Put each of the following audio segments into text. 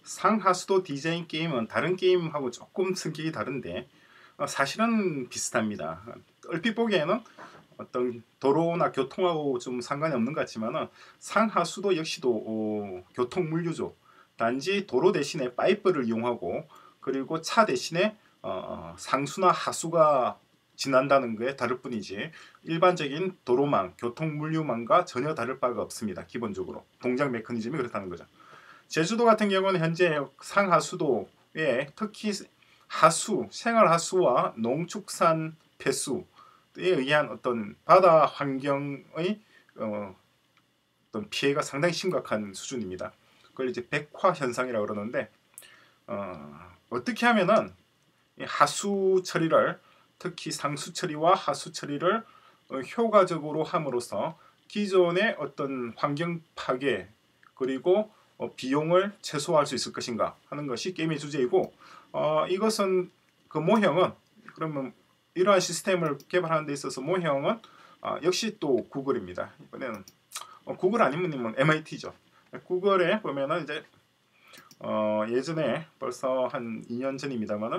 상하수도 디자인 게임은 다른 게임하고 조금 성격이 다른데 사실은 비슷합니다. 얼핏 보기에는 어떤 도로나 교통하고 좀 상관이 없는 것 같지만은 상하수도 역시도 교통 물류죠. 단지 도로 대신에 파이프를 이용하고 그리고 차 대신에 상수나 하수가 지난다는 게 다를 뿐이지 일반적인 도로망, 교통 물류망과 전혀 다를 바가 없습니다. 기본적으로 동작 메커니즘이 그렇다는 거죠. 제주도 같은 경우는 현재 상하수도에 특히 하수, 생활하수와 농축산 폐수에 의한 어떤 바다 환경의 어떤 피해가 상당히 심각한 수준입니다. 그걸 이제 백화 현상이라고 그러는데 어떻게 하면은 하수 처리를 특히 상수 처리와 하수 처리를 효과적으로 함으로써 기존의 어떤 환경 파괴 그리고 비용을 최소화할 수 있을 것인가 하는 것이 게임의 주제이고 이것은 그 모형은 그러면 이러한 시스템을 개발하는 데 있어서 모형은 역시 또 구글입니다. 이번에는 구글 아니면 MIT죠. 구글에 보면은 이제 예전에 벌써 한 2년 전입니다만은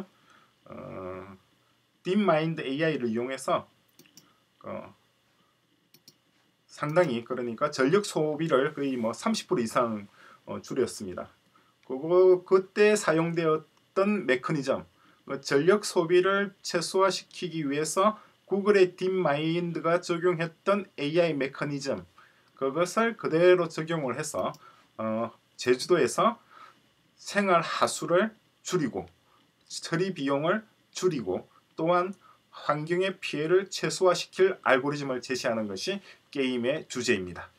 딥마인드 AI를 이용해서 상당히 그러니까 전력 소비를 거의 뭐 30% 이상 줄였습니다. 그때 사용되었던 메커니즘, 전력 소비를 최소화시키기 위해서 구글의 딥마인드가 적용했던 AI 메커니즘, 그것을 그대로 적용을 해서 제주도에서 생활 하수를 줄이고 처리 비용을 줄이고 또한 환경의 피해를 최소화시킬 알고리즘을 제시하는 것이 게임의 주제입니다.